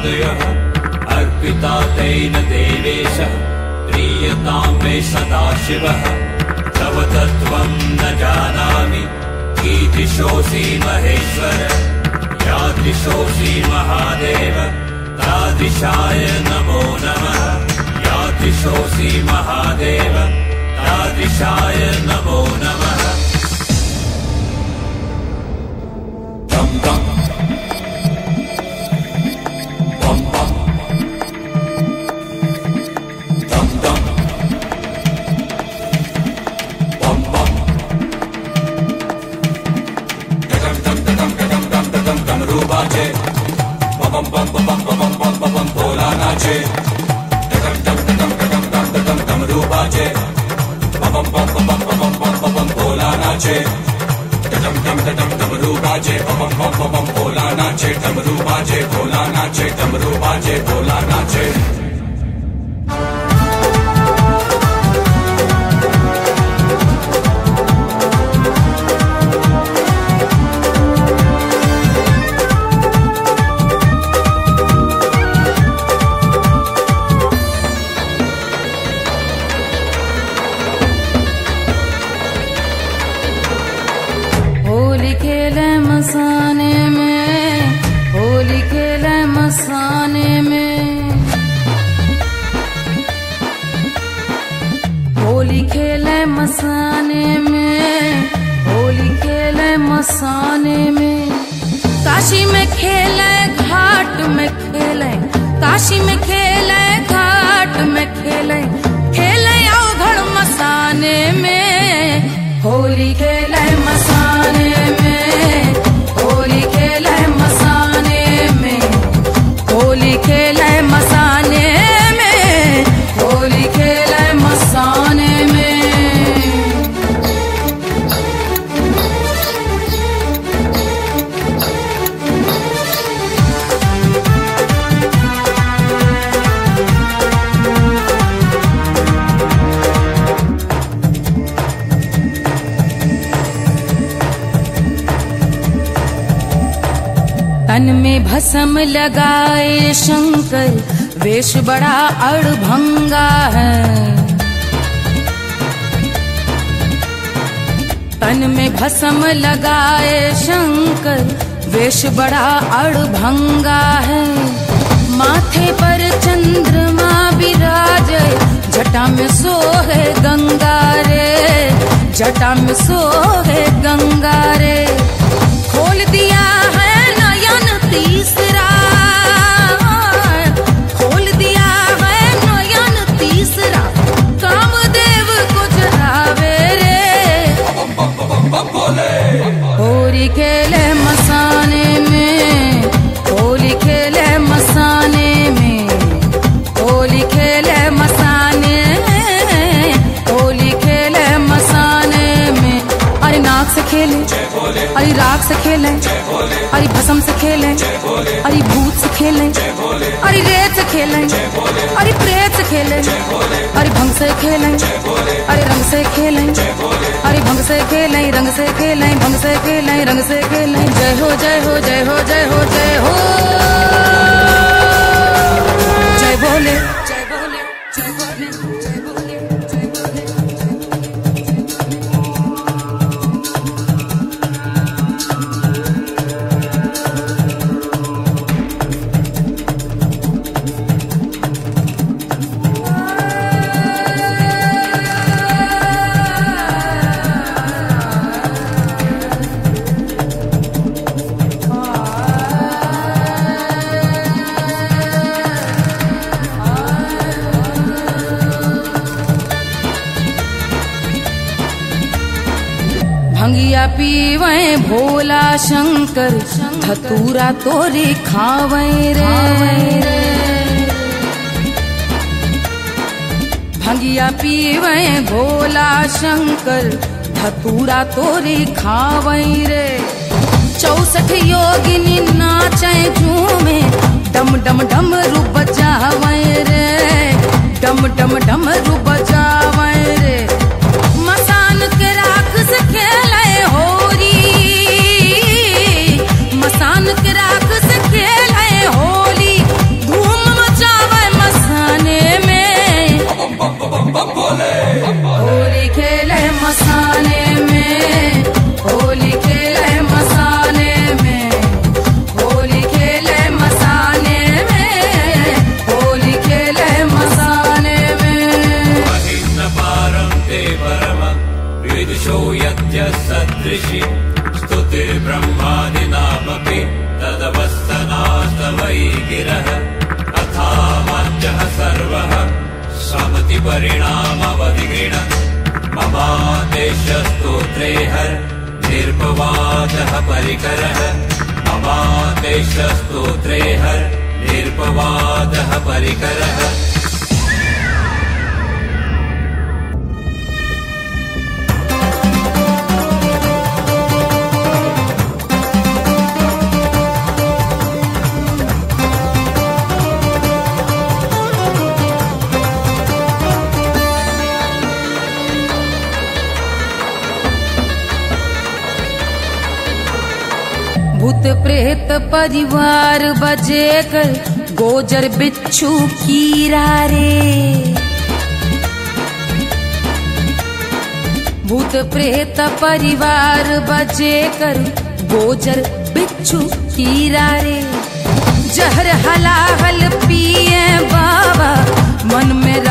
पादयः अर्पिता तेन देवेश प्रीयतां मे सदा शिवः तव तत्त्वं न जानामि कीदृशोऽसि महेश्वर यादृशोऽसि महादेव तादृशाय नमो नमः यादृशोऽसि महादेव तादृशाय नमो नमः। दम दम बम बम दम दम बम बम डगम डम डगम डगम डम डगम डमरू बाजे बम बम बम बम बम बम बम भोला नाचे डगम डम डगम डगम डम डगम डमरू बाजे बम बम बम बम बम बम भोला नाचे डम डम डम डमरू बाजे बम बम बम भोला नाचे डमरू बाजे भोला नाचे डमरू बाजे भोला नाचे। होली खेले मसाने में होली खेले मसाने में होली खेले मसाने में होली खेले मसाने में काशी में खेले घाट में खेले काशी में खेले घाट में खेले खेले अवघड़ मसाने में होली खेले मसाने में होली खेले मसाने में होली खेले मसाने में होली खेले मसाने में। तन में भस्म लगाए शंकर वेश बड़ा अड़भंगा है तन में भस्म लगाए शंकर वेश बड़ा अड़भंगा है माथे पर चंद्रमा विराजे जटा में सोहे गंगा रे जटा में सोहे गंगा रे खोल दिया है तीसरा खोल दिया है नयन तीसरा कामदेव को जरावे रे होली खेले मसाने में होली खेले मसाने में होली खेले मसाने होली खेले मसाने में। अरे नाक से खेले अरे राग से खेले अरे भस्म से खेले अरे भूत से खेले अरे रेत से खेले अरे प्रेत से खेले अरे भंग से खेले अरे रंग से खेले अरे भंग से खेले रंग से खेले भंग से खेले रंग से खेले। जय हो जय हो जय हो जय हो जय हो जय बोले जय बोले जय बोले जय बोले जय बोले। भंगिया पीवे भोला शंकर धतूरा तोरी खावे रे भंगिया पीवे भोला शंकर धतूरा तोरी खावे रे 64 योगिनी नाचे झूमे डम डम डमरू बजावे रे डम डम डमरू बजावे रे। मसान के राख से खेले होली मसान के राख से खेले होली गिरः अथामात्यः सर्वः समति परिणामवधिगृण ममादेशस्तोत्रे हर निर्पवादः परिकरः ममादेशस्तोत्रे हर निर्पवादः परिकरः। भूत प्रेत परिवार बजे कर गोजर बिच्छू कीरा रे। भूत प्रेत परिवार बजे कर गोजर बिच्छू कीरा रे। जहर हलाहल पिए बाबा मन में